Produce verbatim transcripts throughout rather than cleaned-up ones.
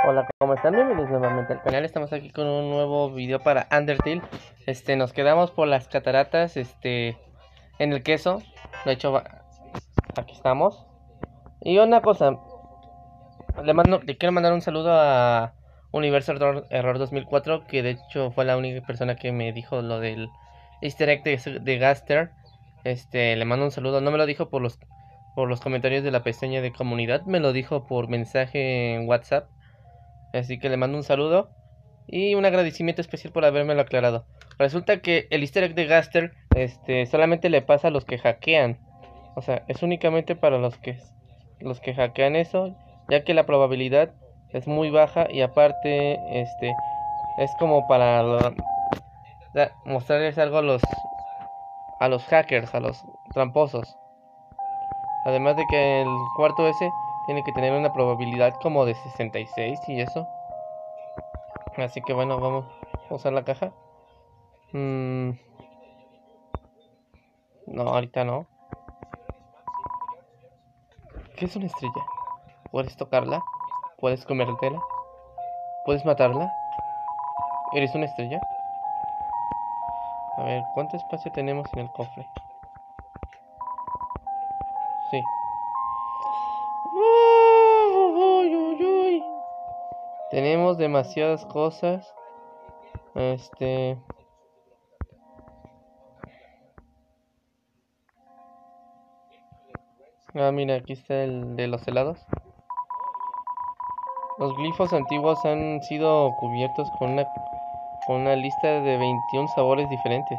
Hola, ¿cómo están? Bienvenidos nuevamente al canal. Estamos aquí con un nuevo video para Undertale. Este, nos quedamos por las cataratas, este, en el queso. De hecho, va- aquí estamos. Y una cosa, le mando, le quiero mandar un saludo a Universo Error, Error dos mil cuatro, que de hecho fue la única persona que me dijo lo del Easter egg de, de Gaster. Este, le mando un saludo. No me lo dijo por los, por los comentarios de la pestaña de comunidad, me lo dijo por mensaje en WhatsApp. Así que le mando un saludo y un agradecimiento especial por habérmelo aclarado. Resulta que el easter egg de Gaster este, solamente le pasa a los que hackean. O sea, es únicamente para los que, los que hackean eso, ya que la probabilidad es muy baja y aparte este, es como para lo- da- mostrarles algo a los, a los hackers, a los tramposos. Además de que el cuarto ese tiene que tener una probabilidad como de sesenta y seis y eso. Así que bueno, vamos a usar la caja. Mm, no, ahorita no. ¿Qué es una estrella? ¿Puedes tocarla? ¿Puedes comértela? ¿Puedes matarla? ¿Eres una estrella? A ver, ¿cuánto espacio tenemos en el cofre? Sí. Uy, uy, uy. Tenemos demasiadas cosas. Este... Ah, mira, aquí está el de los helados. Los glifos antiguos han sido cubiertos con una, con una lista de veintiún sabores diferentes.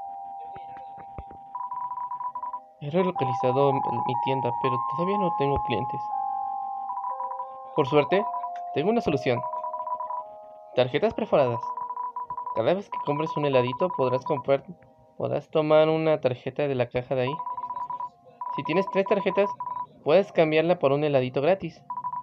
He relocalizado mi tienda, pero todavía no tengo clientes. Por suerte, tengo una solución. Tarjetas perforadas. Cada vez que compres un heladito podrás comprar, podrás tomar una tarjeta de la caja de ahí. Si tienes tres tarjetas, puedes cambiarla por un heladito gratis.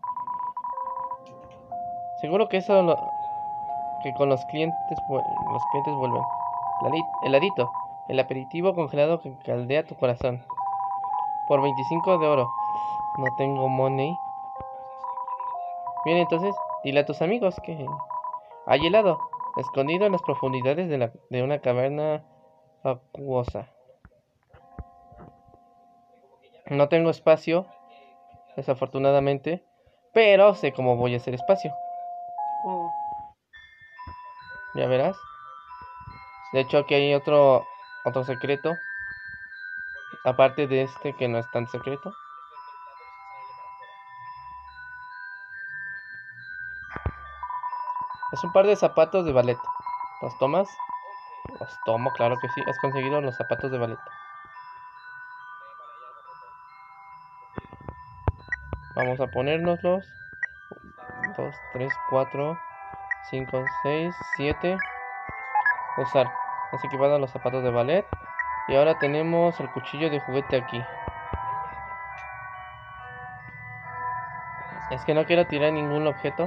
Seguro que eso lo, que con los clientes los clientes vuelven. Heladito, el aperitivo congelado que caldea tu corazón. Por veinticinco de oro. No tengo money. Bien, entonces, dile a tus amigos que hay helado, escondido en las profundidades de, la, de una caverna acuosa. No tengo espacio, desafortunadamente, pero sé cómo voy a hacer espacio. Oh. Ya verás. De hecho, aquí hay otro, otro secreto, aparte de este que no es tan secreto. Es un par de zapatos de ballet. ¿Los tomas? Los tomo, claro que sí. Has conseguido los zapatos de ballet. Vamos a ponérnoslos. dos, tres, cuatro, cinco, seis, siete. Usar. Has equipado los zapatos de ballet. Y ahora tenemos el cuchillo de juguete aquí. Es que no quiero tirar ningún objeto.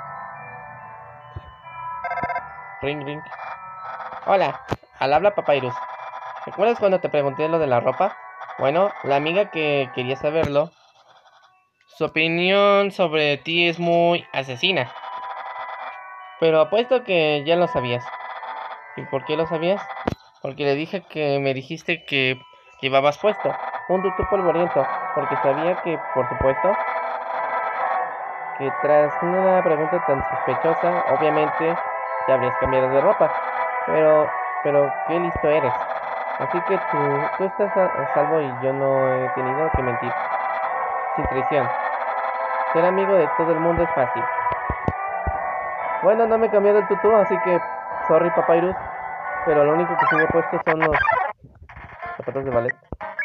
Ring, ring. Hola, al habla Papyrus. ¿Recuerdas cuando te pregunté lo de la ropa? Bueno, la amiga que quería saberlo, su opinión sobre ti es muy asesina. Pero apuesto que ya lo sabías. ¿Y por qué lo sabías? Porque le dije que me dijiste que llevabas puesto un tutú polvoriento. Porque sabía que, por supuesto, que tras una pregunta tan sospechosa, obviamente te habrías cambiado de ropa. Pero, pero qué listo eres. Así que tú, tú estás a, a salvo y yo no he tenido que mentir. Sin traición. Ser amigo de todo el mundo es fácil. Bueno, no me he cambiado el tutú, así que sorry Papyrus. Pero lo único que sí me he puesto son los zapatos de ballet.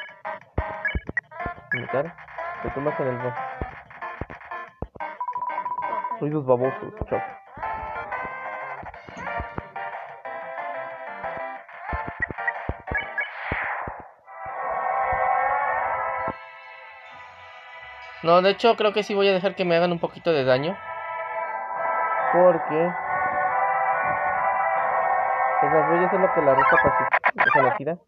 Imitar. Te tumbas en el bosque. Ruidos babosos, chao. No, de hecho creo que sí voy a dejar que me hagan un poquito de daño. Porque... Es más, voy a hacer lo que la ruta conocida.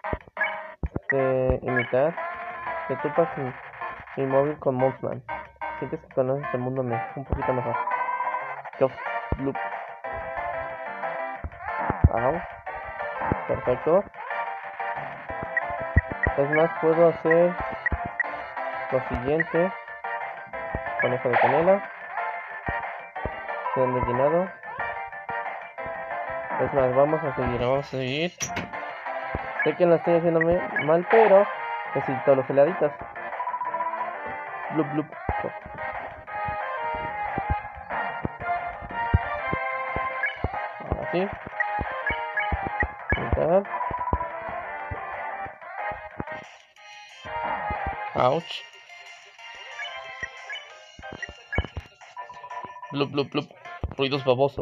De imitar. Te topas mi, mi móvil con Mothman. sientes que conoces el mundo me, un poquito mejor. Yo, loop. Au. Perfecto. Es más, puedo hacer lo siguiente. Conejo de canela. Bien llenado. Es más, vamos a seguir, vamos a seguir. Sé que lo estoy haciendo mal, pero necesito los heladitos. Blup, blup. Ahora sí. Pintar. Ouch. Blup, blup, blup. Ruidos babosos.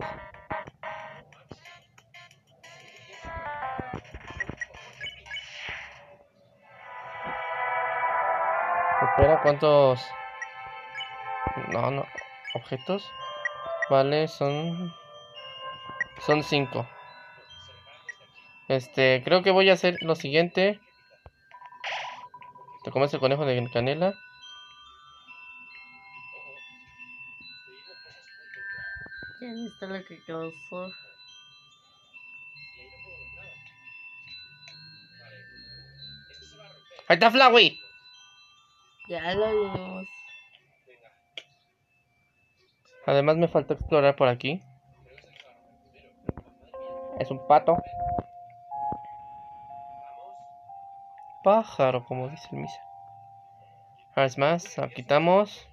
Espera, ¿cuántos? No, no. Objetos. Vale, son... Son cinco. Este, creo que voy a hacer lo siguiente. Te comes el conejo de canela. ¿Ya viste lo que causó? ¡Ahí está Flowey! Ya lo vimos. Además me faltó explorar por aquí. Es un pato. Pájaro, como dice el misa. Ahora es más, quitamos.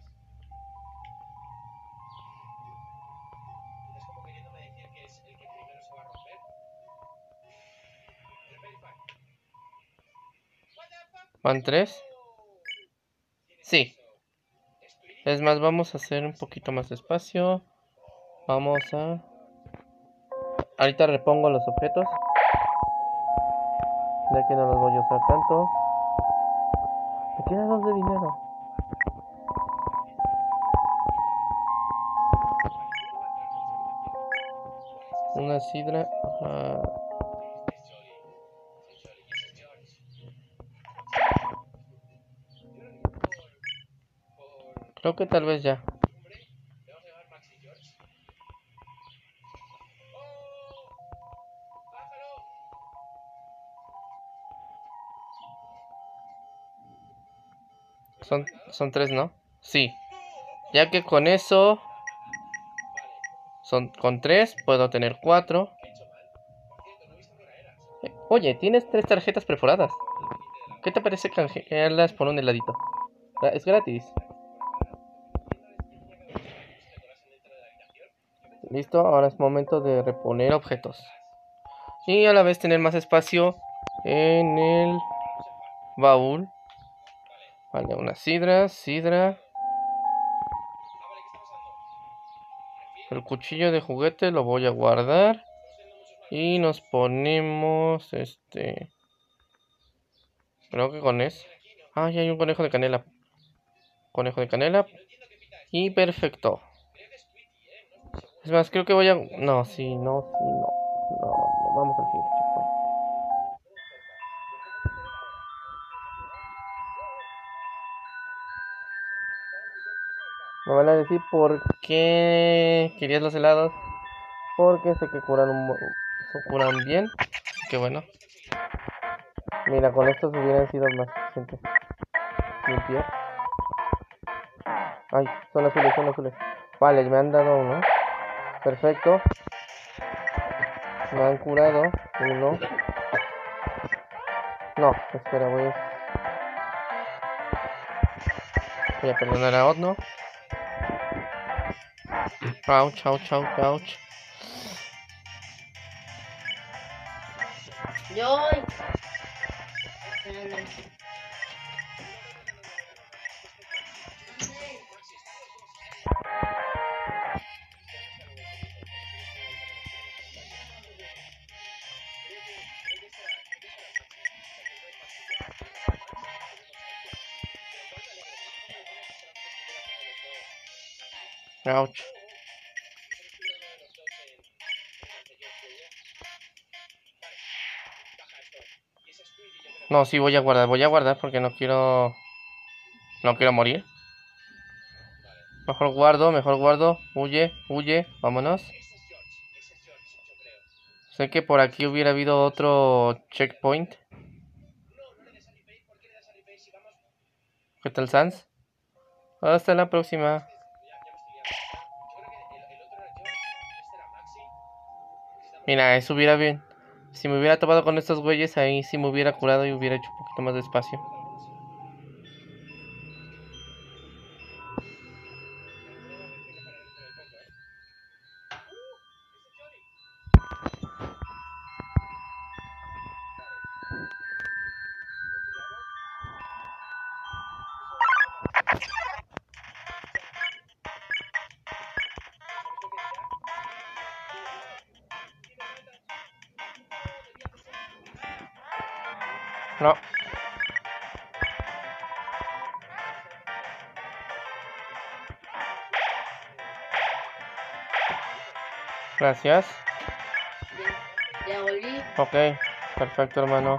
¿Van tres? Sí. Es más, vamos a hacer un poquito más despacio. Vamos a... Ahorita repongo los objetos. Ya que no los voy a usar tanto. Me queda dos de dinero. Una sidra. Uh... Creo que tal vez ya. Son, son tres, ¿no? Sí. Ya que con eso... Son con tres, puedo tener cuatro. Eh, oye, tienes tres tarjetas perforadas. ¿Qué te parece canjearlas por un heladito? Es gratis. Listo, ahora es momento de reponer objetos. Y a la vez tener más espacio en el baúl. Vale, una sidra, sidra. El cuchillo de juguete lo voy a guardar. Y nos ponemos este... Creo que con eso. Ah, ya hay un conejo de canela. Conejo de canela. Y perfecto. Es más, creo que voy a... No, sí, no, sí, no. No, no, vamos al siguiente checkpoint. Me van a decir por qué querías los helados. Porque sé que curan un... curan bien. Qué bueno. Mira, con estos hubieran sido más suficientes. Limpiar. Ay, son azules, son azules. Vale, me han dado uno. Perfecto. Me han curado uno. No, espera, voy a... Voy a perdonar a Otno. Ouch, ouch, ouch, ouch. Yo. Ouch. No, sí, voy a guardar, voy a guardar porque no quiero... No quiero morir. Mejor guardo, mejor guardo. Huye, huye, vámonos. Sé que por aquí hubiera habido otro checkpoint. ¿Qué tal, Sans? Hasta la próxima. Mira, eso hubiera bien. Si me hubiera topado con estos güeyes, ahí sí me hubiera curado y hubiera hecho un poquito más de espacio. No. Gracias. Ya, ya volví. Ok, perfecto, hermano.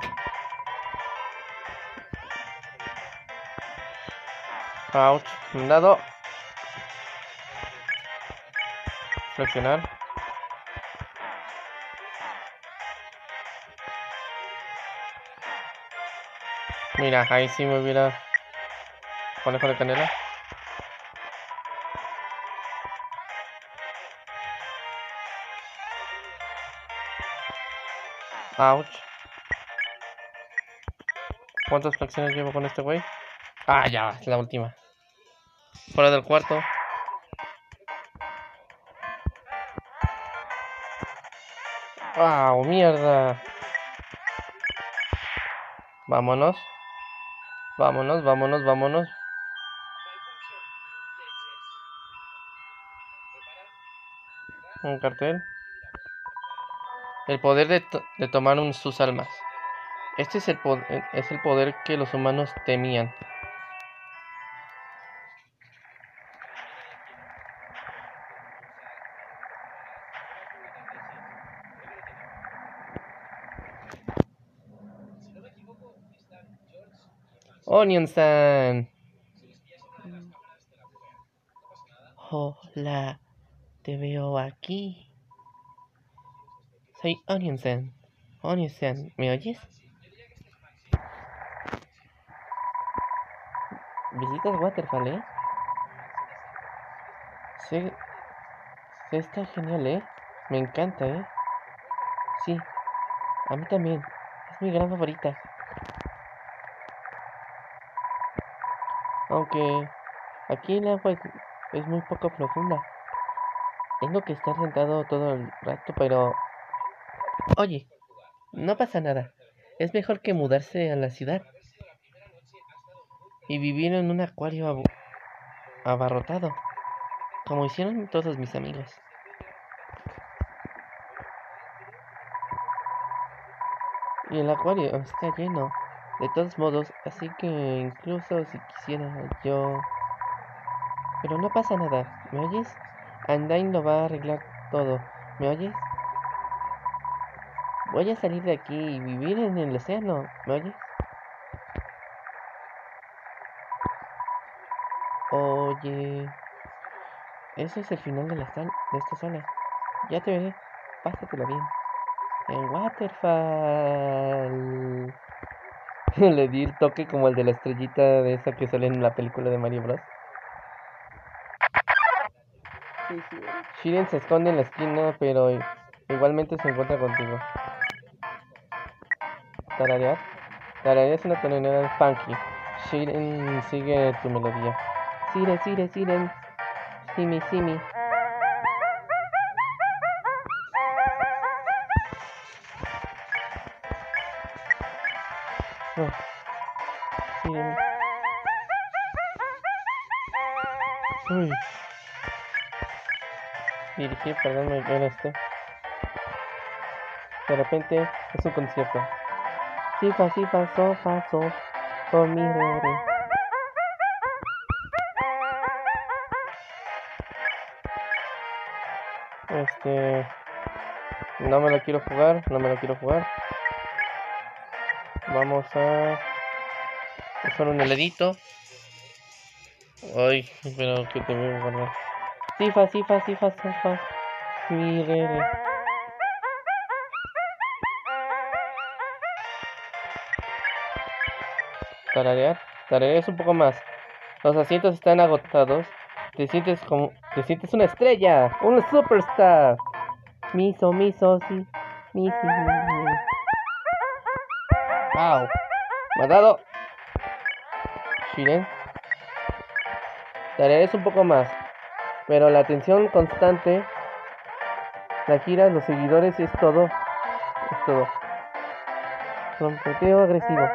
Ouch, mandado. Flexionar. Mira, ahí sí me hubiera... Conejo de canela. Ouch. ¿Cuántas flexiones llevo con este güey? Ah, ya, es la última. Fuera del cuarto. ¡Wow! ¡Mierda! Vámonos. Vámonos, vámonos, vámonos. Un cartel. El poder de, to de tomar un, sus almas. Este es el, es el poder que los humanos temían. Onion-san. Hola, te veo aquí. Soy Onion-san. Onion-san, ¿me oyes? ¿Visitas Waterfall, eh? Sí, sí, está genial, eh. Me encanta, eh. Sí, a mí también. Es mi gran favorita. Aunque aquí el agua es, es muy poco profunda. Tengo que estar sentado todo el rato, pero... Oye, no pasa nada. Es mejor que mudarse a la ciudad y vivir en un acuario ab abarrotado, como hicieron todos mis amigos. Y el acuario está lleno, de todos modos, así que incluso si quisiera yo... Pero no pasa nada, ¿me oyes? Undyne lo va a arreglar todo, ¿me oyes? Voy a salir de aquí y vivir en el océano, ¿me oyes? Oye... Eso es el final de, la sal de esta sala. Ya te veré, pásatelo bien. En Waterfall. Le di el toque como el de la estrellita de esa que sale en la película de Mario Bros. Sí, sí. Shiren se esconde en la esquina, pero igualmente se encuentra contigo. Tararear. Tararear es una tonalidad funky. Shiren sigue tu melodía. Siren, Siren, Siren. Simi, Simi. Oh, Siren. Uy. Dirigir, perdón, me en este. De repente es un concierto. Si fa, si fa, so, fa, so, sol, mi, re, re. Este... No me lo quiero jugar, no me lo quiero jugar. Vamos a usar un heladito. Ay, pero que te veo guardar. Sifa, sifa, sifa, sifa. Mi re, re. Tararear. Tarareas un poco más. Los asientos están agotados. Te sientes como... Te sientes una estrella. Una superstar. Miso, miso, sí. Misi, mi. Au. Me ha dado. Shiren. Tarareas un poco más. Pero la atención constante. La gira, los seguidores es todo. Es todo. Trompeteo agresivo.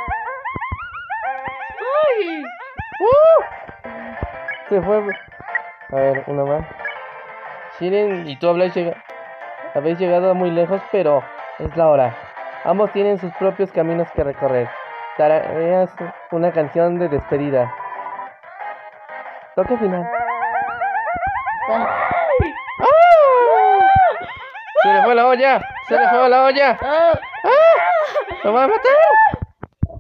¡Ay! ¡Uh! Se fue. A ver, una más. Shiren y tú habláis llega... habéis llegado muy lejos, pero es la hora. Ambos tienen sus propios caminos que recorrer. Tarareas una canción de despedida. Toque final. ¡Ay! ¡Ah! ¡Se le fue la olla! ¡Se le fue la olla! ¡Ah! ¡Ah! ¡Lo va a matar!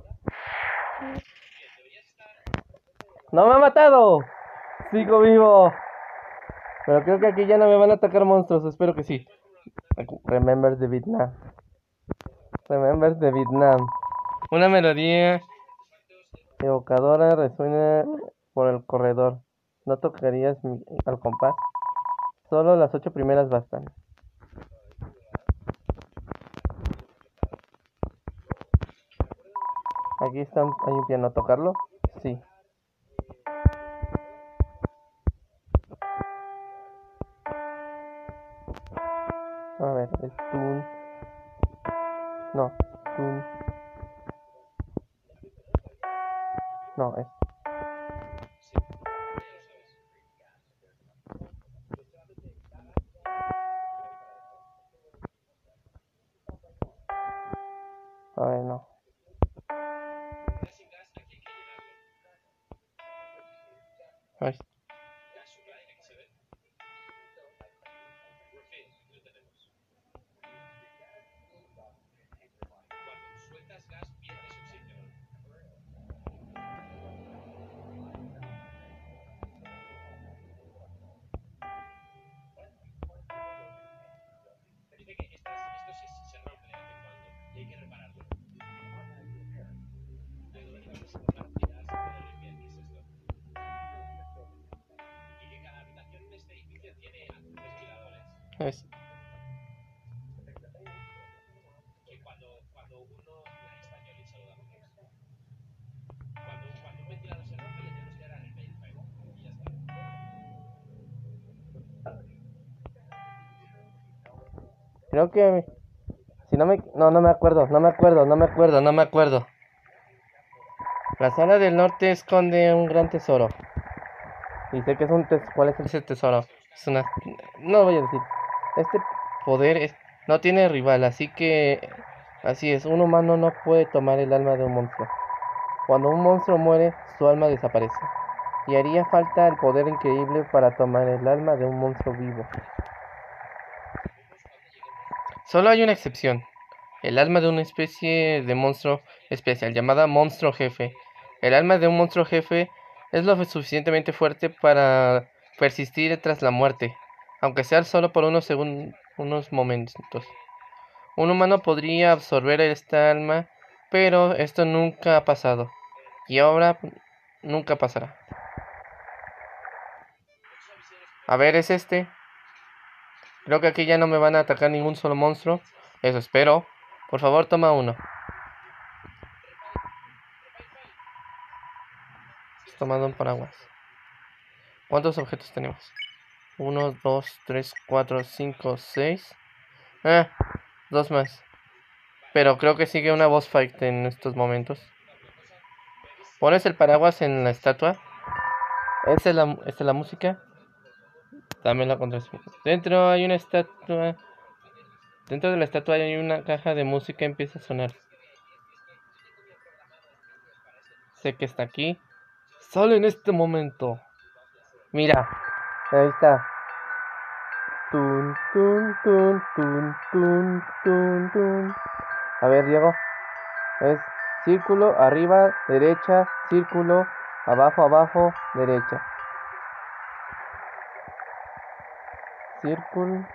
¡No me ha matado! ¡Sigo vivo! Pero creo que aquí ya no me van a atacar monstruos. Espero que sí. Remember the Vietnam. Remember the Vietnam. Una melodía evocadora resuena por el corredor. No tocarías mi- al compás. Solo las ocho primeras bastan. Aquí está, hay un piano. ¿Tocarlo? Sí. A ver, el tun. No, tun. No, es. A ver, no. Ay. Es. Creo que... Si no me... No, no me acuerdo, no me acuerdo, no me acuerdo, no me acuerdo. La sala del norte esconde un gran tesoro. Y sé que es un tesoro. ¿Cuál es ese tesoro? Es una... No lo voy a decir. Este poder es... no tiene rival, así que... Así es, un humano no puede tomar el alma de un monstruo. Cuando un monstruo muere, su alma desaparece. Y haría falta el poder increíble para tomar el alma de un monstruo vivo. Solo hay una excepción. El alma de una especie de monstruo especial llamada monstruo jefe. El alma de un monstruo jefe es lo suficientemente fuerte para persistir tras la muerte, aunque sea solo por unos segundos, unos momentos. Un humano podría absorber esta alma, pero esto nunca ha pasado. Y ahora nunca pasará. A ver, es este. Creo que aquí ya no me van a atacar ningún solo monstruo. Eso espero. Por favor, toma uno. Estoy tomando un paraguas. ¿Cuántos objetos tenemos? Uno, dos, tres, cuatro, cinco, seis. Ah, dos más. Pero creo que sigue una boss fight en estos momentos. Pones el paraguas en la estatua. Esta es la, esta es la música. Dame la contraseña. Dentro hay una estatua. Dentro de la estatua hay una caja de música. Empieza a sonar. Sé que está aquí. Sale en este momento. Mira. Ahí está. Tun, tun, tun, tun, tun, tun, tun. A ver, Diego. Es círculo, arriba, derecha, círculo, Abajo, abajo, derecha. Círculo.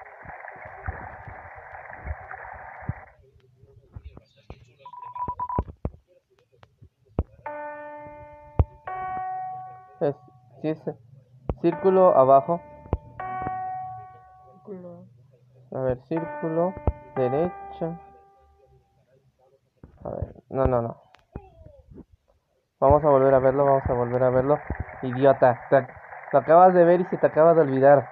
Es, sí es círculo abajo. Círculo. A ver, círculo, derecha. A ver, no, no, no. Vamos a volver a verlo, vamos a volver a verlo. Idiota, te, lo acabas de ver y se te acaba de olvidar.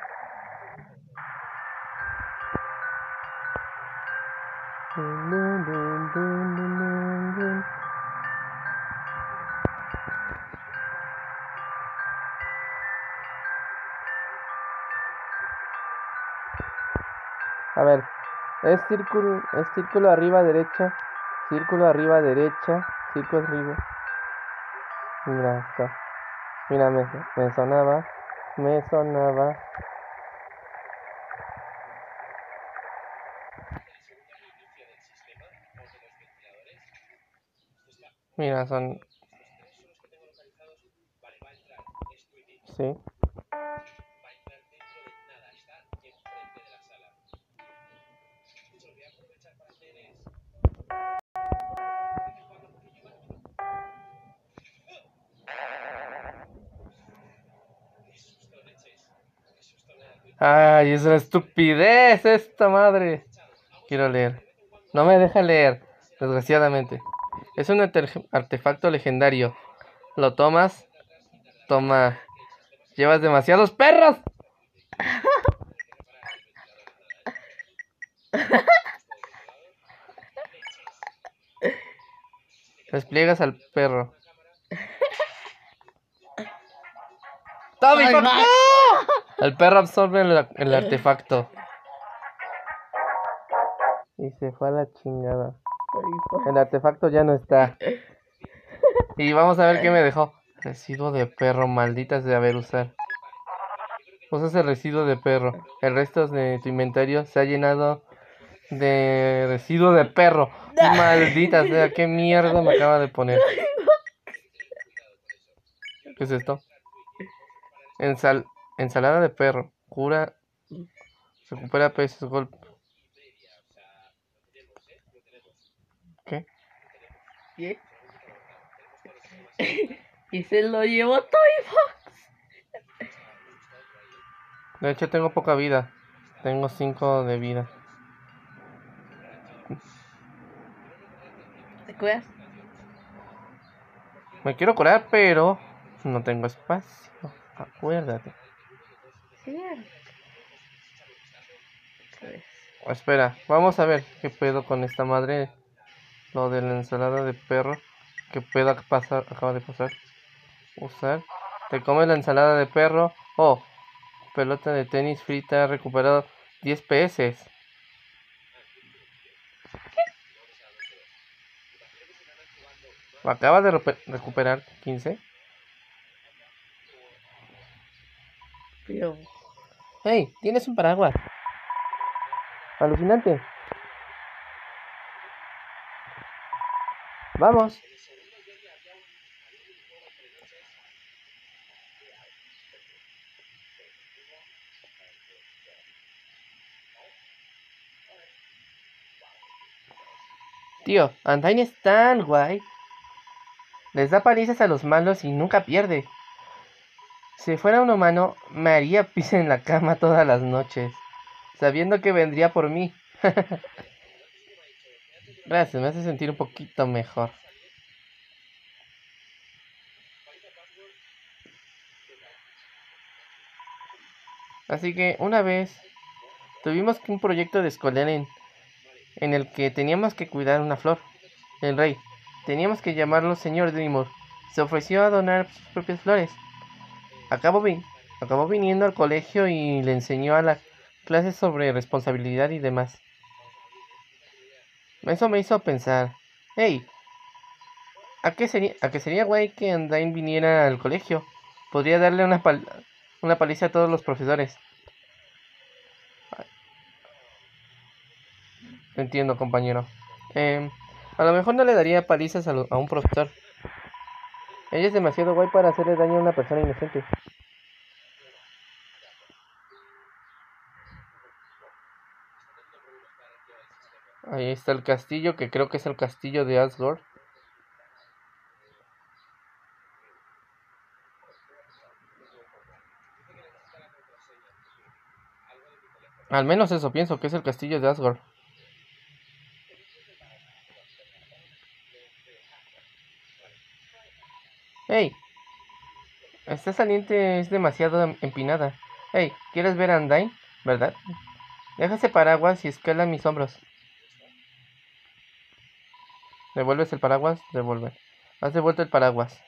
A ver, es círculo, es círculo arriba derecha, círculo arriba derecha, círculo arriba. Mira, está. Mira, me, me sonaba, me sonaba. Mira, son. Sí. Ay, es una estupidez esta madre. Quiero leer. No me deja leer, desgraciadamente. Es un artefacto legendario. Lo tomas. Toma. Llevas demasiados perros. Despliegas al perro. ¡Tommy, fuck! ¡No! El perro absorbe el, el artefacto. Y se fue a la chingada. El artefacto ya no está. Y vamos a ver qué me dejó. Residuo de perro, malditas de haber usar. Usas el residuo de perro. El resto de tu inventario se ha llenado de residuo de perro. Maldita sea, qué mierda me acaba de poner. ¿Qué es esto? Ensal ensalada de perro. Cura. Recupera pesos. Golpe. ¿Qué? ¿Qué? Y se lo llevó Toy Fox. De hecho tengo poca vida. Tengo cinco de vida. ¿Te cuidas? Me quiero curar, pero no tengo espacio. Acuérdate. Genial. Espera, vamos a ver qué pedo con esta madre. Lo de la ensalada de perro. ¿Qué pedo pasar, acaba de pasar? Usar. Te comes la ensalada de perro. Oh, pelota de tenis frita. Recuperado diez pesos. Acaba de recuperar quince. Pero... Hey, tienes un paraguas. Alucinante. Vamos. Tío, Undyne es tan guay. Les da palizas a los malos y nunca pierde. Si fuera un humano, me haría pis en la cama todas las noches, sabiendo que vendría por mí. Gracias, me hace sentir un poquito mejor. Así que una vez tuvimos un proyecto de escolar en, en el que teníamos que cuidar una flor. El rey. Teníamos que llamarlo señor Dreamer. Se ofreció a donar sus propias flores. Acabó, vi acabó viniendo al colegio y le enseñó a la clase sobre responsabilidad y demás. Eso me hizo pensar, hey, ¿a qué sería, a qué sería guay que Undyne viniera al colegio? Podría darle una, pal una paliza a todos los profesores. Entiendo, compañero. Eh, a lo mejor no le daría palizas a, a un profesor. Ella es demasiado guay para hacerle daño a una persona inocente. Ahí está el castillo, que creo que es el castillo de Asgore. Al menos eso pienso, que es el castillo de Asgore. ¡Hey! Esta saliente es demasiado em- empinada. ¡Hey! ¿Quieres ver a Undyne? ¿Verdad? Deja ese paraguas y escala mis hombros. ¿Devuelves el paraguas? Devuelve. Has devuelto el paraguas.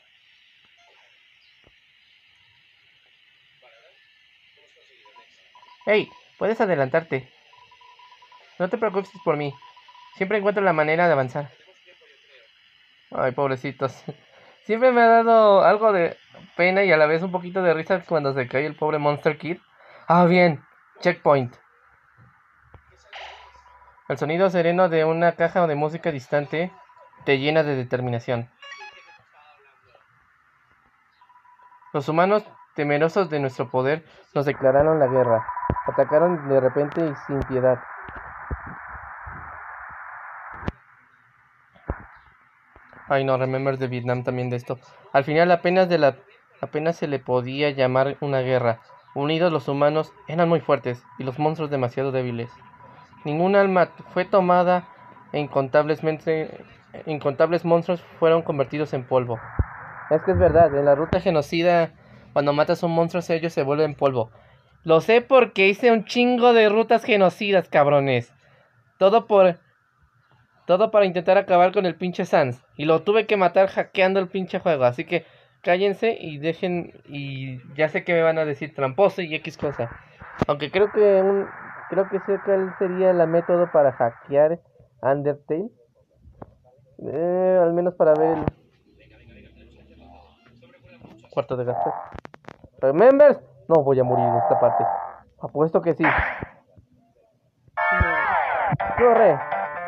¡Hey! Puedes adelantarte. No te preocupes por mí. Siempre encuentro la manera de avanzar. Ay, pobrecitos. Siempre me ha dado algo de pena y a la vez un poquito de risa cuando se cae el pobre Monster Kid. Ah, bien. Checkpoint. El sonido sereno de una caja de música distante te llena de determinación. Los humanos, temerosos de nuestro poder, nos declararon la guerra. Atacaron de repente y sin piedad. Ay no, remember de Vietnam también de esto. Al final apenas de la apenas se le podía llamar una guerra. Unidos los humanos eran muy fuertes y los monstruos demasiado débiles. Ningún alma fue tomada e incontables, incontables monstruos fueron convertidos en polvo. Es que es verdad, en la ruta genocida, cuando matas a un monstruo, ellos se vuelven polvo. Lo sé porque hice un chingo de rutas genocidas, cabrones. Todo por... Todo para intentar acabar con el pinche Sans. Y lo tuve que matar hackeando el pinche juego. Así que cállense y dejen... Y ya sé que me van a decir tramposo y X cosa. Aunque creo que un... Creo que sé cuál sería el método para hackear Undertale. Eh, al menos para ver el... Cuarto de gasto. Remembers. No voy a morir en esta parte. Apuesto que sí. Corre.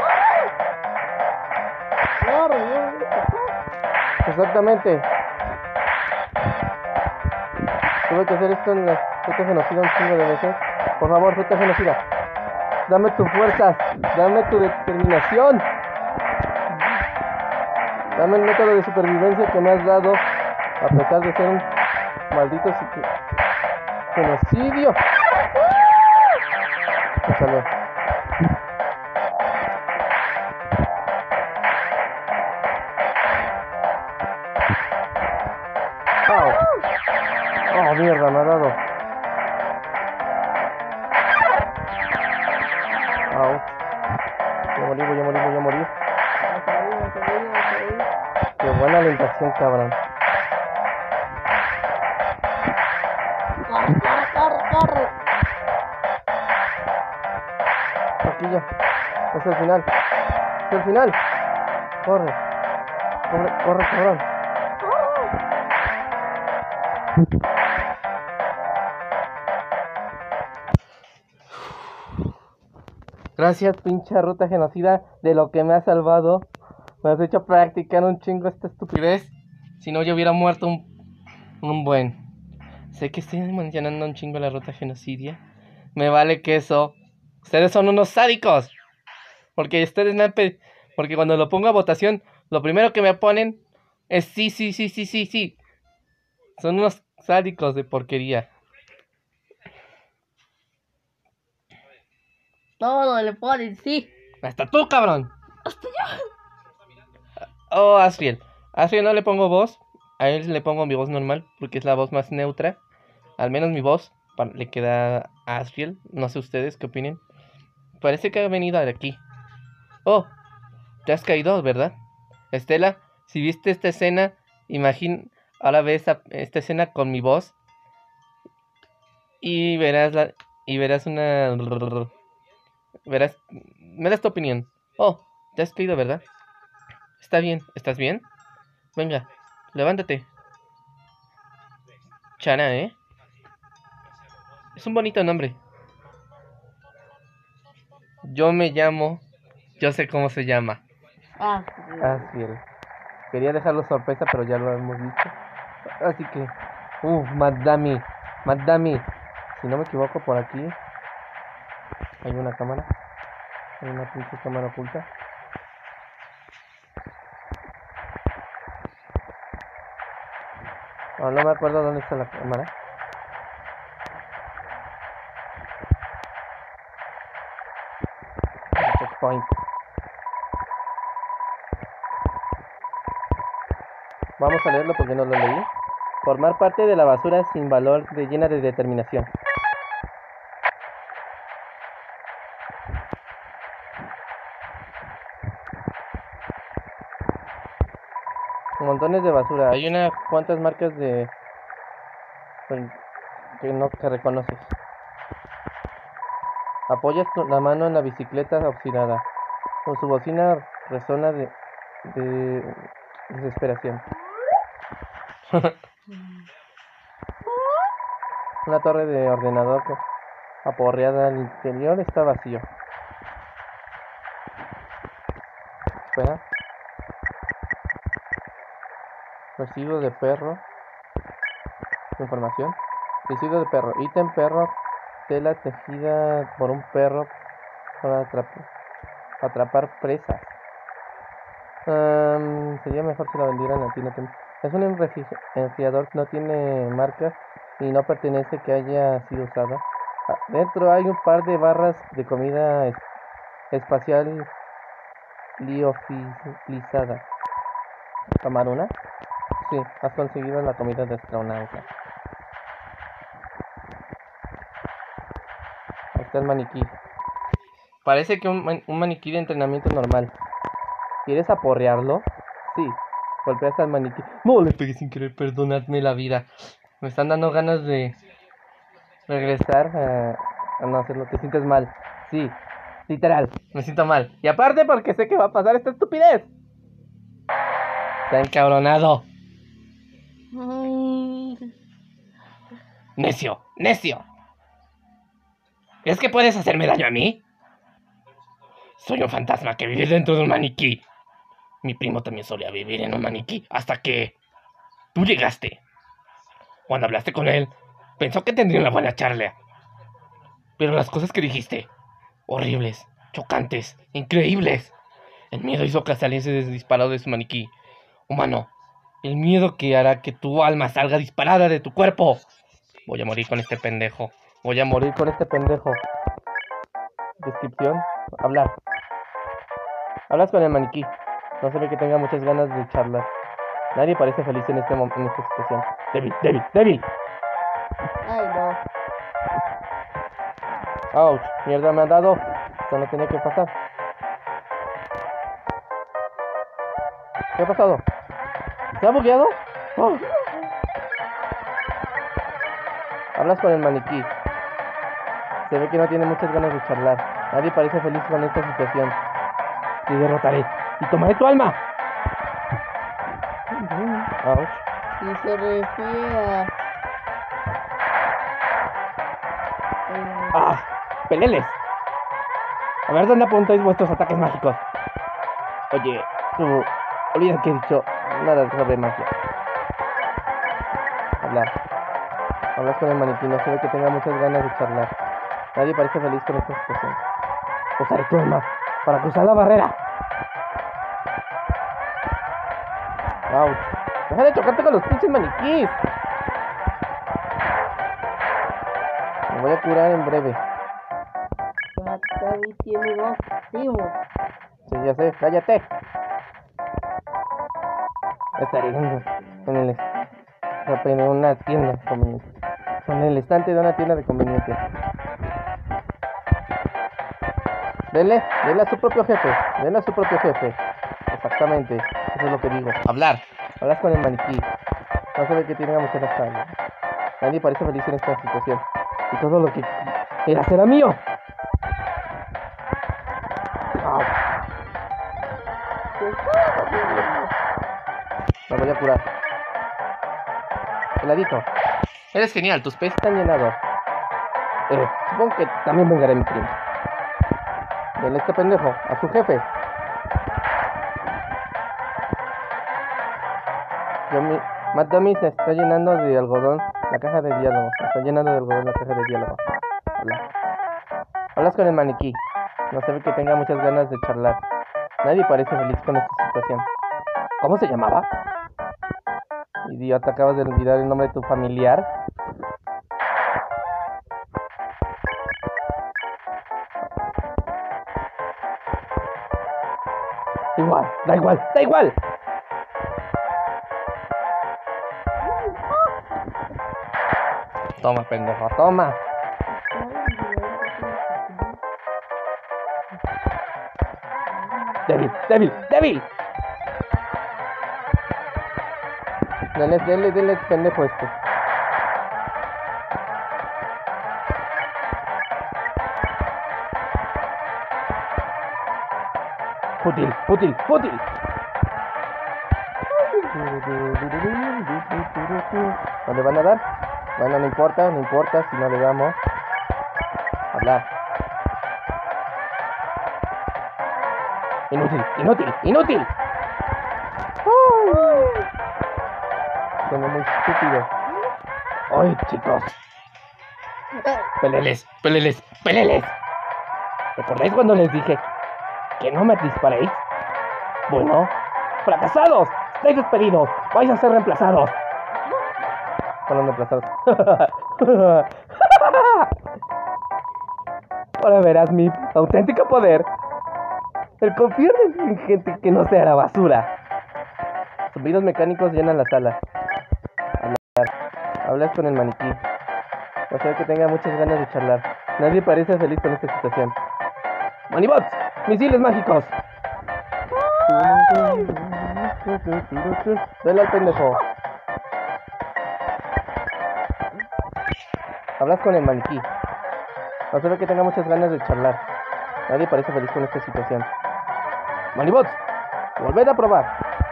Corre. Exactamente. Tuve que hacer esto en la ruta genocida un chingo de veces. Por favor, ruta genocida. Dame tus fuerzas. Dame tu determinación. Dame el método de supervivencia que me has dado. A pesar de ser un maldito genocidio. Me salió. Oh. Oh, mierda, me ha dado. Oh. Voy a morir, voy a morir, voy a morir. Qué buena orientación, cabrón. Corre, corre, corre, corre. Aquí ya. Es el final. Es el final. Corre. Corre, corre, cabrón. Gracias, pinche ruta genocida, de lo que me has salvado. Me has hecho practicar un chingo esta estupidez. Si no, yo hubiera muerto un, un buen. Sé que estoy mencionando un chingo la ruta genocidia. Me vale queso. Ustedes son unos sádicos. Porque ustedes me han pedido. Porque cuando lo pongo a votación, lo primero que me ponen es sí, sí, sí, sí, sí, sí. Son unos sádicos de porquería. Todo le ponen sí. Hasta tú, cabrón. Hasta yo. Oh, Asriel. Asriel no le pongo voz. A él le pongo mi voz normal. Porque es la voz más neutra. Al menos mi voz le queda a Asriel. No sé ustedes qué opinen. Parece que ha venido de aquí. Oh, te has caído, ¿verdad? Estela, si viste esta escena, imagina, ahora ves a, esta escena con mi voz y verás la, y verás una, verás, me das tu opinión. Oh, te has caído, ¿verdad? Está bien, ¿estás bien? Venga, levántate. Chana, ¿eh? Es un bonito nombre. Yo me llamo, yo sé cómo se llama. Ah, Asriel. Quería dejarlo sorpresa, pero ya lo hemos visto. Así que, uff, Madami, Madami. Si no me equivoco, por aquí hay una cámara. Hay una pinche cámara oculta. No, no me acuerdo dónde está la cámara. Checkpoint. Vamos a leerlo porque no lo leí. Formar parte de la basura sin valor de llena de determinación. Montones de basura. Hay unas cuantas marcas de que no que reconoces. Apoyas la mano en la bicicleta oxidada. Con su bocina resona de, de desesperación. Una torre de ordenador aporreada al interior está vacío. Espera. Residuo de perro. Información. Residuo de perro. Ítem perro. Tela tejida por un perro para atrapar, atrapar presas. Um, sería mejor si la vendieran a ti. No te... Es un enfriador que no tiene marca y no pertenece que haya sido usada. Dentro hay un par de barras de comida es espacial liofilizada. ¿Tomar una? Sí, has conseguido la comida de astronauta. Ahí está el maniquí. Parece que un, man un maniquí de entrenamiento normal. ¿Quieres aporrearlo? Sí. Golpeas al maniquí. No, le pegué sin querer, perdonadme la vida. Me están dando ganas de regresar a, a no hacerlo. ¿Te sientes mal? Sí, literal, me siento mal. Y aparte porque sé que va a pasar esta estupidez. Está encabronado. Necio, necio. ¿Es que puedes hacerme daño a mí? Soy un fantasma que vive dentro de un maniquí. Mi primo también solía vivir en un maniquí hasta que tú llegaste. Cuando hablaste con él, pensó que tendría una buena charla. Pero las cosas que dijiste, horribles, chocantes, increíbles. El miedo hizo que saliese disparado de su maniquí. Humano, el miedo que hará que tu alma salga disparada de tu cuerpo. Voy a morir con este pendejo. Voy a morir con este pendejo. Descripción, hablar. Hablas con el maniquí. No se ve que tenga muchas ganas de charlar. Nadie parece feliz en, este en esta situación. Débil, débil, débil. Ay, no. Ouch, mierda me han dado. Esto no tenía que pasar. ¿Qué ha pasado? ¿Se ha bugueado? Oh. Hablas con el maniquí. Se ve que no tiene muchas ganas de charlar. Nadie parece feliz con esta situación. Te derrotaré y tomaré tu alma. Ouch. Y se refiere a... Eh, ¡Ah! ¡Peleles! A ver dónde apuntáis vuestros ataques mágicos. Oye, tú... Olvida que he dicho nada sobre magia. Hablar. Hablas con el maniquí, no se ve que tenga muchas ganas de charlar. Nadie parece feliz con esta situación. Usaré tu alma para cruzar la barrera. ¡Ouch! ¡Deja de chocarte con los pinches maniquís! Me voy a curar en breve. Maccabi tiene dos primos. Sí, ya sé, cállate. Estaré en, en el en una tienda de conveniencia. En el estante de una tienda de conveniencia. Dele, dele a su propio jefe. Dele a su propio jefe. Exactamente. Eso es lo que digo. Hablar. Hablas con el maniquí. No se ve que tenga mucha nostalgia. Nadie parece feliz en esta situación. Y todo lo que era será mío. Au. Me voy a curar. Heladito. Eres genial, tus pies están llenados. Eh, supongo que también vengaré mi primo. Denle este pendejo a su jefe. Yo mi... Matt Dummy se está llenando de algodón la caja de diálogo. Se está llenando de algodón la caja de diálogo. Hola. Hablas con el maniquí. No se ve que tenga muchas ganas de charlar. Nadie parece feliz con esta situación. ¿Cómo se llamaba? Idiota, acabas de olvidar el nombre de tu familiar. Igual, da igual, da igual. Toma, pendejo, toma. Débil, débil, débil. Dale, dale, dale, pendejo este. Fútil, fútil, fútil. ¿No le van a dar? Bueno, no importa, no importa si no le damos. Hablar. Inútil, inútil, inútil. Suena muy estúpido. ¡Ay, chicos! ¡Peleles, peleles, peleles! ¿Recordáis cuando les dije que no me disparéis? Bueno, fracasados. Estáis despedidos. Vais a ser reemplazados. Fueron reemplazados. Ahora verás mi auténtico poder. El confiar en gente que no sea la basura. Zumbidos mecánicos llenan la sala. Hablar. Hablas con el maniquí. O sea que tenga muchas ganas de charlar. Nadie parece feliz con esta situación. ¡Manibots! ¡Misiles mágicos! Dale al pendejo. Hablas con el maniquí. No se ve que tenga muchas ganas de charlar. Nadie parece feliz con esta situación. ¡Manibots! ¡Volved a probar!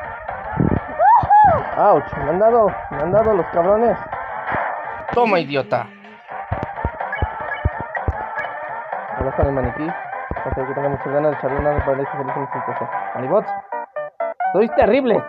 ¡Auch! Me han dado, me han dado los cabrones. Toma, idiota. Hablas con el maniquí. No se ve que tenga muchas ganas de charlar. Nadie parece feliz con esta situación. ¡Manibots! ¡Sois terribles!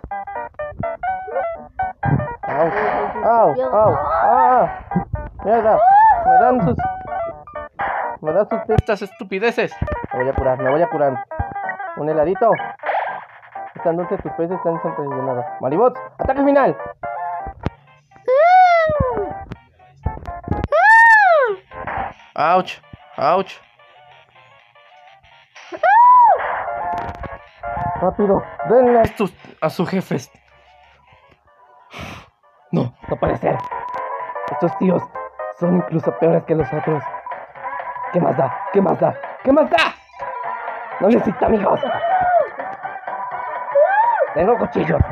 ¡Au! ¡Au! ¡Au! ¡Ah! ¡Mierda! Me dan sus... Me dan sus... Estas estupideces. Me voy a curar, me voy a curar. Un heladito. Están dulces tus peces, están siempre llenados. ¡Maribots! ¡Ataque final! ¡Auch! ¡Auch! ¡Rápido! ¡Denle a estos... a sus jefes! No, no puede ser. Estos tíos son incluso peores que los otros. ¿Qué más da? ¿Qué más da? ¿Qué más da? No necesito amigos. Tengo cuchillos.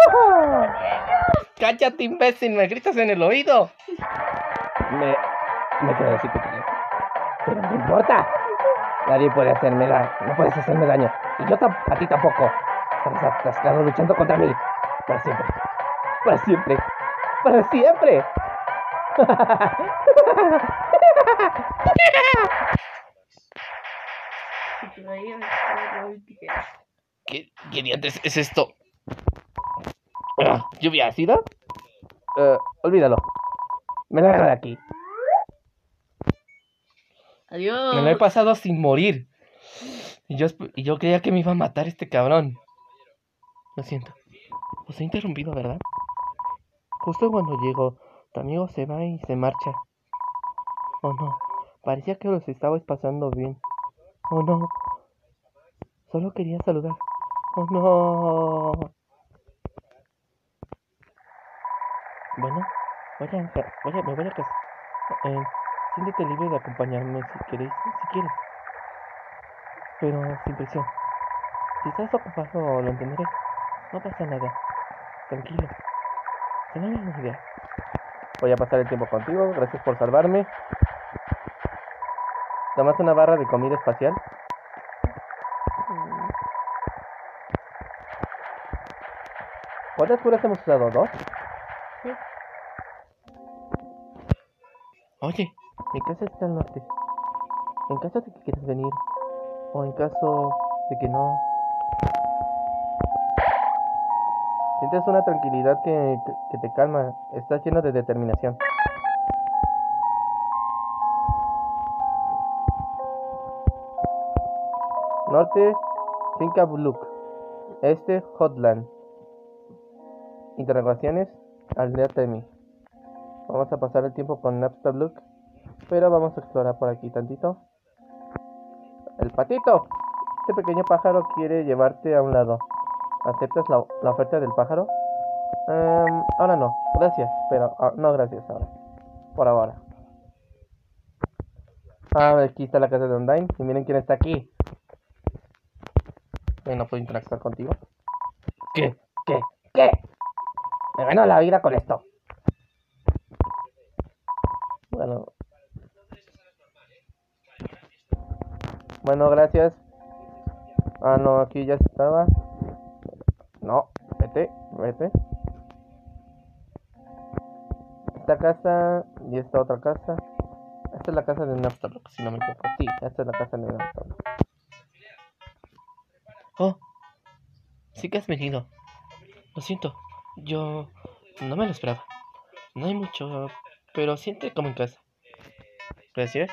Cállate, imbécil, me gritas en el oído. Me... me quiero decir que te... Pero no importa. Nadie puede hacerme daño. No puedes hacerme daño. Y yo a ti tampoco. Estás atascado luchando contra mí. Para siempre. Para siempre. Para siempre. ¿Qué, qué diantres es esto? Uh, ¿Lluvia ácida? Uh, olvídalo. Me largo de aquí. Adiós. Me lo he pasado sin morir. Y yo, y yo creía que me iba a matar este cabrón. Lo siento. Os he interrumpido, ¿verdad? Justo cuando llego, tu amigo se va y se marcha. Oh no, parecía que los estabais pasando bien. Oh no, solo quería saludar. Oh no. Bueno, voy a, voy a, me voy a casa. Eh, siéntete libre de acompañarme si queréis, si quieres. Pero sin presión. Si estás ocupado, lo entenderé. No pasa nada. Tranquilo. Se me da una idea. Voy a pasar el tiempo contigo. Gracias por salvarme. ¿Tomas una barra de comida espacial? ¿Cuántas curas hemos usado? ¿Dos? Sí. Oye, mi casa está al norte. En caso de que quieras venir, o en caso de que no... Sientes una tranquilidad que, que, que te calma. Estás lleno de determinación. Norte, Finca Bluk. Este, Hotland. Interrogaciones, Aldea Temi. Vamos a pasar el tiempo con Napster Bluk, pero vamos a explorar por aquí tantito. El patito. Este pequeño pájaro quiere llevarte a un lado. ¿Aceptas la, la oferta del pájaro? Um, ahora no, gracias, pero uh, no gracias ahora. Por ahora. Ah, aquí está la casa de Undyne. Y miren quién está aquí. Eh, no puedo interactuar contigo. ¿Qué? ¿Qué? ¿Qué? Me ganó la vida con esto. Bueno. Bueno, gracias. Ah, no, aquí ya estaba. No, vete, vete. Esta casa y esta otra casa. Esta es la casa de Napster, si no me equivoco. Sí, esta es la casa de Napster. Oh, sí que has venido. Lo siento, yo no me lo esperaba. No hay mucho, pero siente como en casa. Gracias.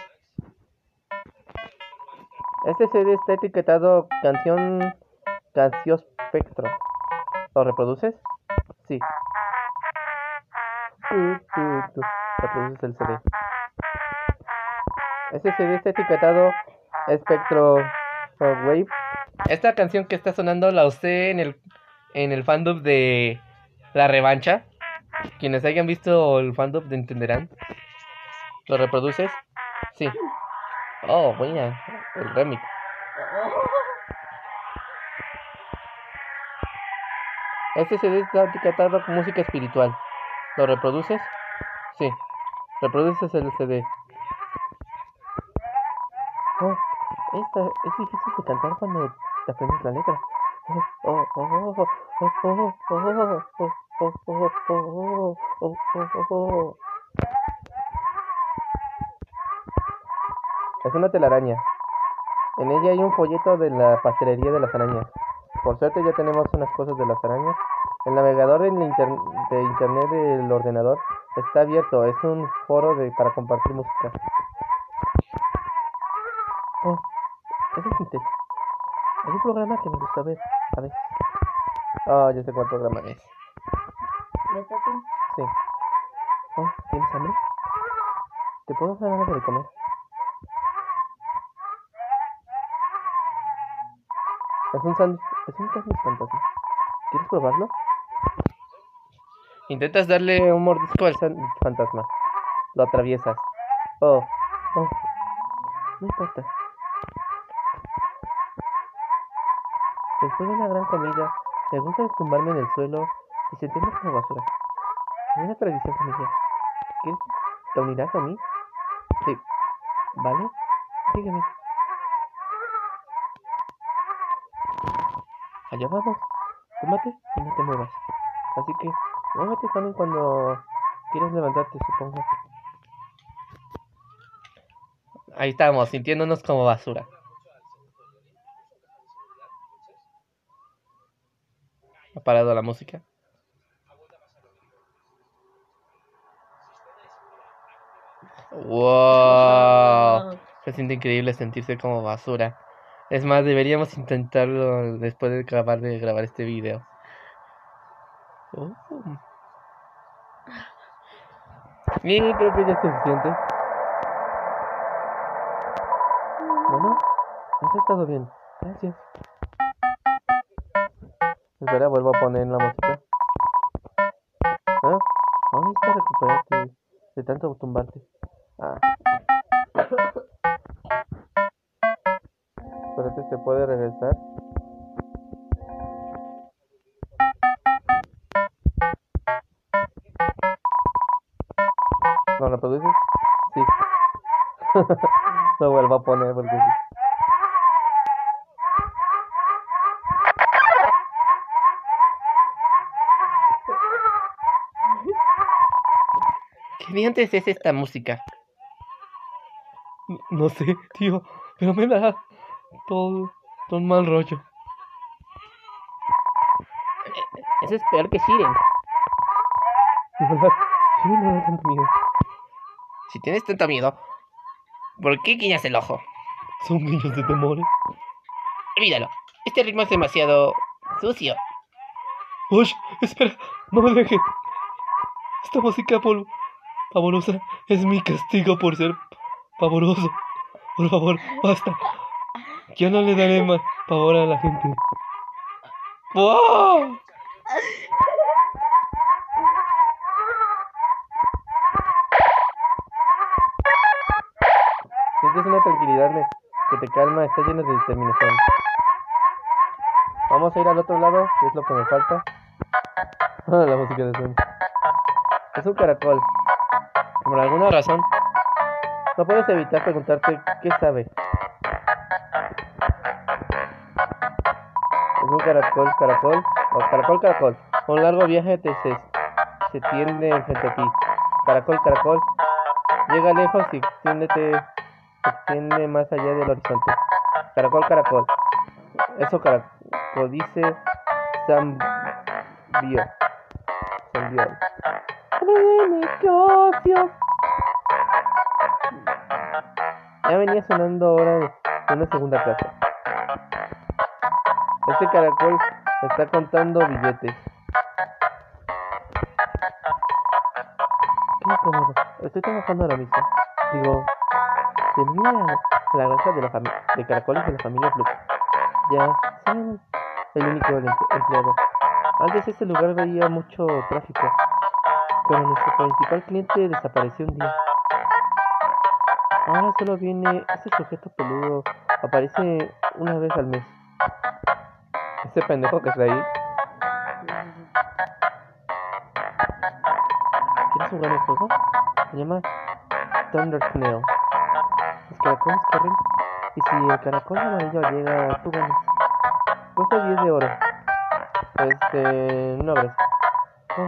Este C D está etiquetado canción Cancionspectro. ¿Lo reproduces? Sí. Tú, tú, tú. Reproduces el C D. Este C D está etiquetado Spectro Wave. Esta canción que está sonando la usé en el en el fandom de La Revancha. Quienes hayan visto el fandom entenderán. ¿Lo reproduces? Sí. Oh, buena. El remix. Este C D está etiquetado como música espiritual. ¿Lo reproduces? Sí. Reproduces el C D. Oh, esta es difícil de cantar cuando te aprendes la letra. Oh, oh, oh, oh, oh, oh, oh, oh, oh, oh, oh, oh, oh, oh. Es una telaraña. En ella hay un folleto de la pastelería de las arañas. Por suerte ya tenemos unas cosas de las arañas. El navegador de inter de internet del ordenador está abierto. Es un foro de para compartir música. Oh, eso es Intel. Hay un programa que me gusta ver. A ver. Oh, ya sé cuál programa es. Sí. Oh, ¿tienes hambre? ¿Te puedo hacer algo de comer? Es un sándwich, es un sándwich fantasma. ¿Quieres probarlo? Intentas darle un mordisco al sándwich fantasma. Lo atraviesas. Oh, oh. No importa. Después de una gran comida, me gusta tumbarme en el suelo y sentirme como basura. Es una tradición familiar. ¿Quieres? ¿Te unirás a mí? Sí. ¿Vale? Sígueme. Allá vamos. Tómate y no te muevas. Así que, muévete también cuando quieras levantarte, supongo. Ahí estamos, sintiéndonos como basura. Ha parado la música. Wow. Se siente increíble sentirse como basura. Es más, deberíamos intentarlo después de acabar de grabar este video. Oh. Y creo que ya es suficiente. Bueno, eso ha estado bien. Gracias. Espera, vuelvo a poner la música. ¿Ah? ¿Dónde está recuperarte de tanto tumbarte? Ah. Espérate, ¿se puede regresar? ¿Lo reproduces? Sí. Lo vuelvo a poner porque sí. ¿Qué diantres es esta música? No, no sé, tío, pero me da todo, todo un mal rollo. Eso es peor que Shiren. De verdad, Shiren no da tanto miedo. Si tienes tanto miedo, ¿por qué guiñas el ojo? Son guiños de temor. Olvídalo. Este ritmo es demasiado sucio. ¡Uy! Espera, no me dejes. Esta música pol pavorosa es mi castigo por ser pavoroso. Por favor, basta. Ya no le daré más pavor a la gente. ¡Wow! Sientes una tranquilidad que te calma, está lleno de determinación. Vamos a ir al otro lado, que es lo que me falta. La música de sueño. Es un caracol. Por alguna razón, no puedes evitar preguntarte qué sabe. Es un caracol, caracol, o caracol, caracol. Un largo viaje te se, se tiende enfrente a ti. Caracol, caracol. Llega lejos y extiéndete, se extiende más allá del horizonte. Caracol, caracol. Eso caracol, dice Zambio. Zambio. Ya venía sonando ahora de una segunda casa. Este caracol está contando billetes. Qué incómodo. Estoy trabajando ahora mismo. Digo, bienvenida a la granja de, la de caracoles de la familia Blue. Ya, soy el único empleado. Antes este lugar veía mucho tráfico, pero nuestro principal cliente desapareció un día. Ahora solo viene ese sujeto peludo. Aparece una vez al mes. Ese pendejo que está ahí. ¿Quieres jugar el juego? Se llama Thunder Snail. Los caracoles corren y si el caracol amarillo llega, tú ganas. Cuesta diez de oro. Este... no abres. Oh.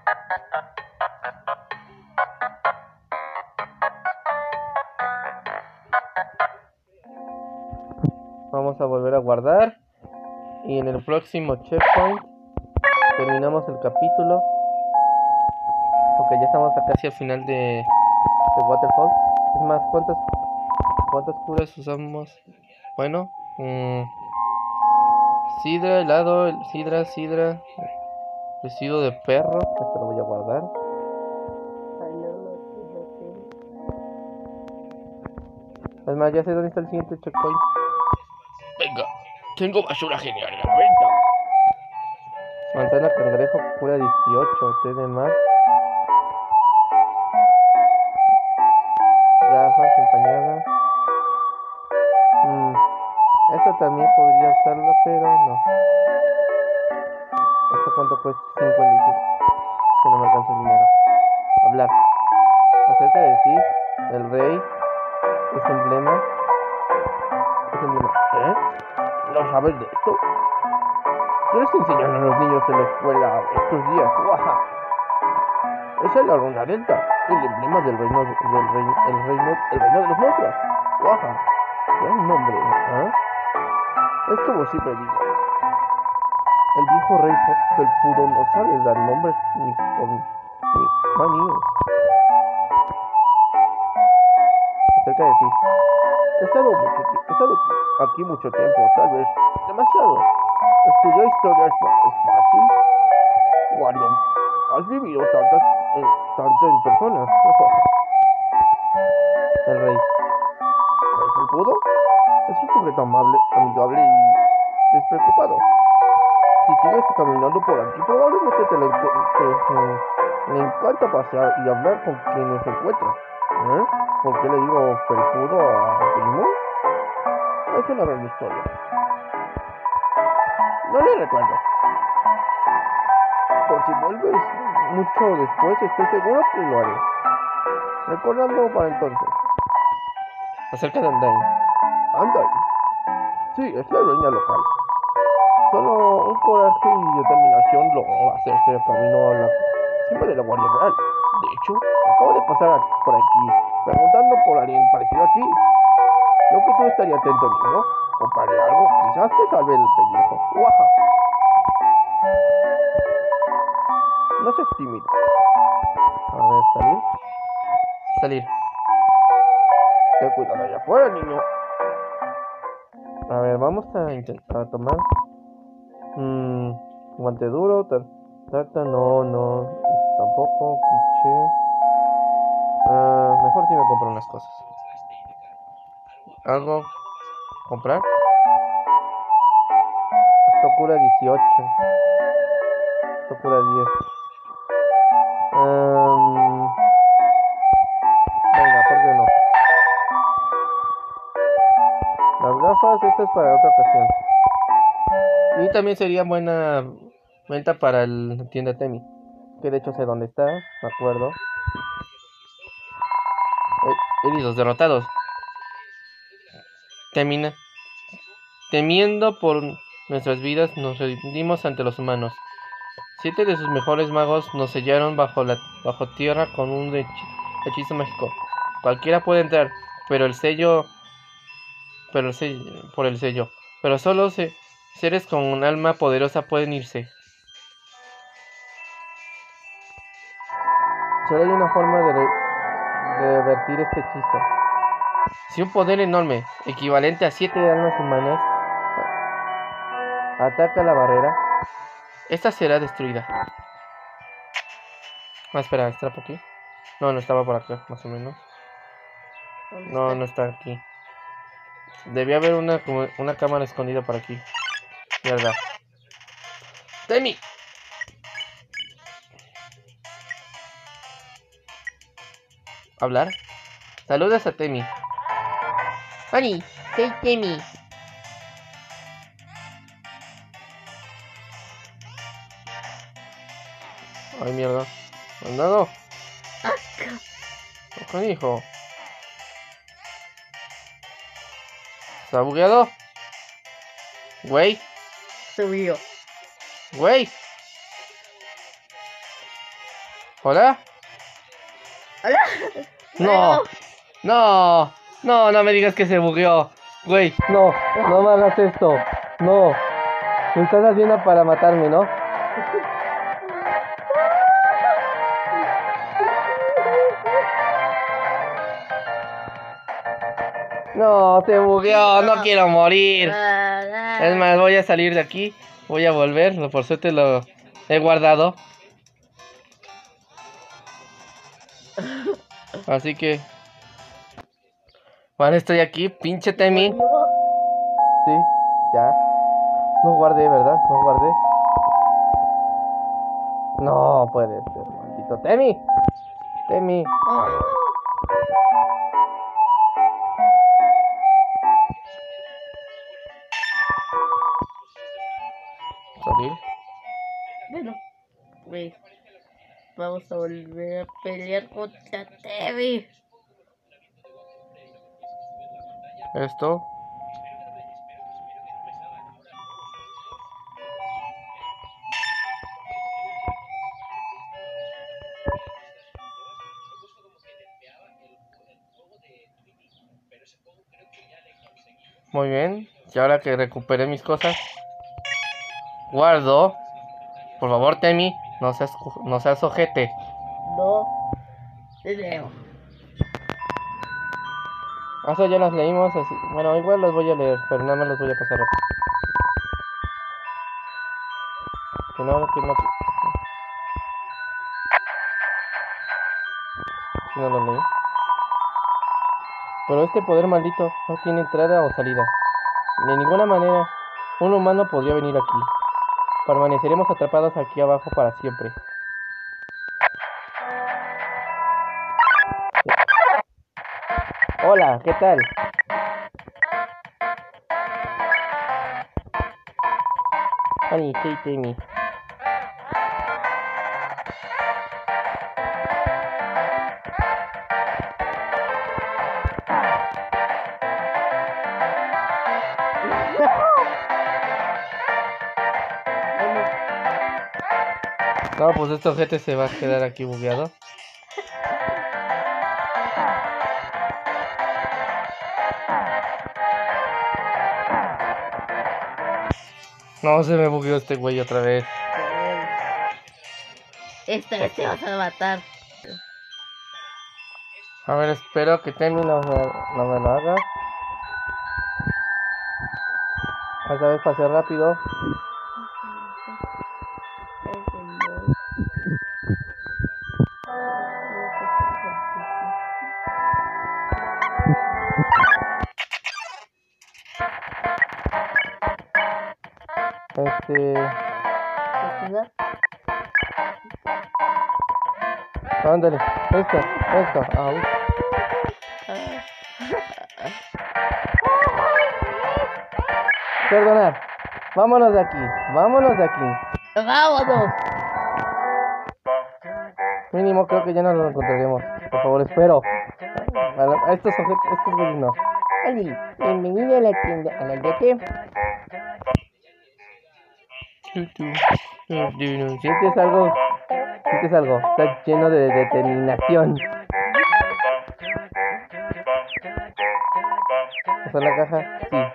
Vamos a volver a guardar. Y en el próximo checkpoint terminamos el capítulo. Porque ya estamos casi al final de, de Waterfall. Es más, ¿cuántas cuántas curas usamos? Bueno, mmm, sidra, helado, sidra, sidra, vestido de perro. Esto lo voy a guardar. Es más, ya sé dónde está el siguiente checkpoint. Venga, tengo basura genial en la venta. Manzana cangrejo, cura dieciocho, té de mar. Gafas empañadas. Mm, esta también podría usarla, pero no. ¿Esto cuánto cuesta? cincuenta y cinco. Que no me alcanza el dinero. Hablar. Acerca de ti, el rey, es emblema. Es emblema. ¿Eh? ¿No sabes de esto? ¿Quieres enseñar a los niños en la escuela estos días? ¡Guaja! Esa es la runa delta, el emblema del reino, del reino, el reino, el reino de los monstruos. ¡Guaja! Gran nombre, ¿eh? Es como siempre digo. El viejo rey felpudo no sabe dar nombres ni por ni maníos. Acerca de ti. He estado, mucho, he estado aquí mucho tiempo, tal vez demasiado. Estudiar historia es, es fácil. Cuando has vivido tantas, eh, tanto en persona. El rey. ¿El felpudo? Es un sujeto amable, amigable y despreocupado. Si sigues caminando por aquí, probablemente te le, te, te, le encanta pasear y hablar con quienes se encuentran. ¿Eh? ¿Por qué le digo felpudo a primo? Es una gran historia. No le recuerdo. Por si vuelves mucho después, estoy seguro que lo haré. Recordando para entonces. Acerca de Undyne. Undyne. Sí, es la dueña local. Solo un coraje y determinación logró hacerse camino a la cima de la Guardia Real. De hecho, acabo de pasar por aquí, preguntando por alguien parecido a ti. Creo que tú estarías atento, niño. Compraré algo, quizás te salve el pellejo. ¡Guaja! No seas tímido. A ver, salir. Salir. Ten cuidado allá afuera, niño. A ver, vamos a intentar tomar. Mmm. Guante duro. Tar tarta, no, no. Tampoco. Quiche. Uh, mejor si me compro unas cosas. ¿Algo? ¿Comprar? Esto cura dieciocho. Esto cura diez. Um, venga, ¿por qué no? Las gafas, esta es para otra ocasión. Y también sería buena venta para la tienda Temi. Que de hecho sé dónde está, me acuerdo. Eh, heridos, derrotados. Temina. Temiendo por nuestras vidas, nos rendimos ante los humanos. Siete de sus mejores magos nos sellaron bajo la bajo tierra con un hechizo mágico. Cualquiera puede entrar, pero el sello, pero el sello, por el sello. Pero solo se, seres con un alma poderosa pueden irse. Solo hay una forma de, re, de revertir este hechizo. Si un poder enorme, equivalente a siete almas humanas, ataca la barrera, esta será destruida. Ah, espera, ¿está por aquí? No, no estaba por acá, más o menos. No, no está aquí. Debía haber una, una cámara escondida por aquí. Mierda. ¡Temi! ¿Hablar? Saludas a Temi. Ani, soy Temi. Ay, mierda. ¿Andado? Acá. ¿Qué hijo? ¿Está bugueado? Güey. Subió. Güey. ¿Hola? Hola. No. No. No, no me digas que se bugueó. Güey, no. No me hagas esto. No. Me estás haciendo para matarme, ¿no? No, se bugueó, no quiero morir. Es más, voy a salir de aquí. Voy a volver, por suerte lo he guardado. Así que... Vale, estoy aquí, pinche Temi. Sí, ya. No guardé, ¿verdad? No guardé. No puede ser, maldito Temi. Temi. Salir. Bueno, pues vamos a volver a pelear contra Temi. Esto. Muy bien. Y ahora que recuperé mis cosas, guardo. Por favor, Temi, no seas, no seas ojete. No te leo. Eso ya las leímos, así. Bueno, igual las voy a leer, pero nada más las voy a pasar rápido. Que no, que no. Si no lo leí. Pero este poder maldito no tiene entrada o salida. De ninguna manera un humano podría venir aquí. Permaneceremos atrapados aquí abajo para siempre. Hola, ¿qué tal? Ani, soy Temi. No, pues este objeto se va a quedar aquí bugueado. No, se me bugueó este güey otra vez. Esta vez te vas a matar. A ver, espero que Temi no me, no me lo haga. Esta vez pasé rápido. Este... Ándale, esto, esto, au. Perdonar. Vámonos de aquí, vámonos de aquí. ¡Vámonos! Mínimo creo que ya no lo encontraremos. Por favor, espero. A, la- a estos objetos, estos güeyes no. Ay, bienvenido a la tienda, a la D T. ¿Sientes algo? ¿Sientes algo? Está lleno de determinación. ¿Está en la caja? Sí.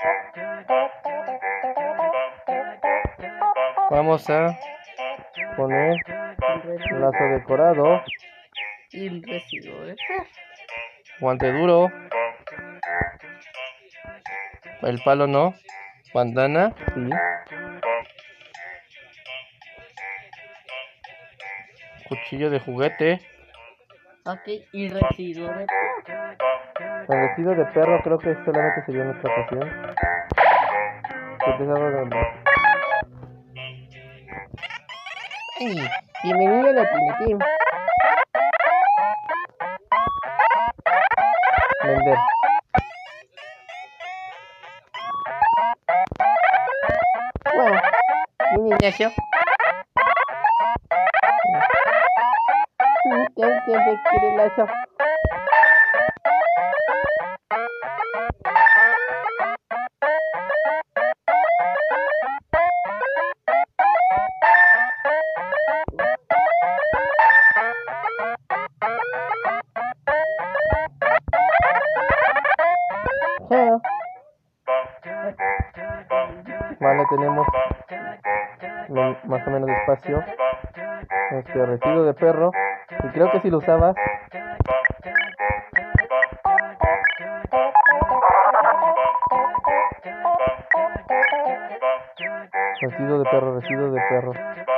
Vamos a poner lazo decorado, Y un recibo de guante duro, el palo no, bandana, sí, cuchillo de juguete, Ok, y recibo de el vestido de perro creo que solamente sería en esta ocasión. ¿Sientes algo de... Ay, bienvenido a la tienda, Tim. Vender. Bueno, ¿viene Ignacio? ¿Quién siempre quiere lazo? Chao. Vale, tenemos men- más o menos espacio. Este residuo de perro. Y creo que si lo usabas. Residuo de perro, residuo de perro.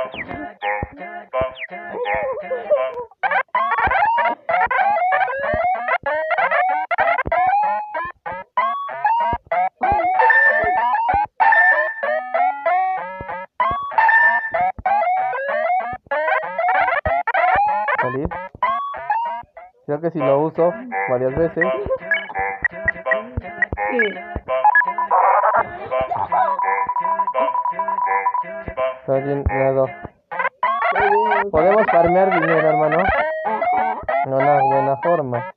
Salir. Creo que si lo uso varias veces. Está llenado. Podemos farmear dinero, hermano. De una buena forma.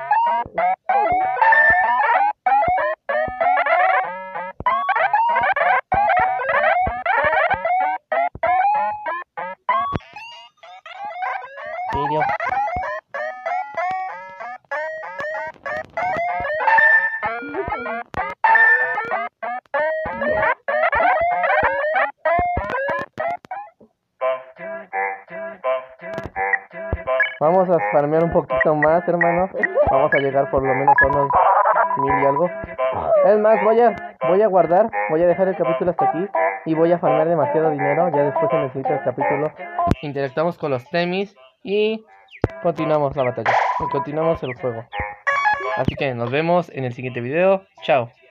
¿Serio? Vamos a farmear un poquito más, hermano. Vamos a llegar por lo menos a unos mil y algo. Es más, voy a, voy a guardar, voy a dejar el capítulo hasta aquí y voy a farmear demasiado dinero. Ya después en el siguiente capítulo interactuamos con los temis y continuamos la batalla. Y continuamos el juego. Así que nos vemos en el siguiente video. Chao.